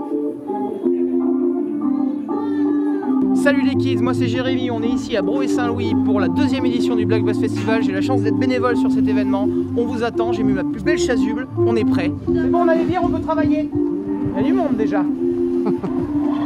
Salut les kids, moi c'est Jérémy, on est ici à Bro-et-Saint-Louis pour la deuxième édition du Black Bass Festival. J'ai la chance d'être bénévole sur cet événement. On vous attend, j'ai mis ma plus belle chasuble, on est prêt. C'est bon, on a les bières, on peut travailler. Il y a du monde déjà.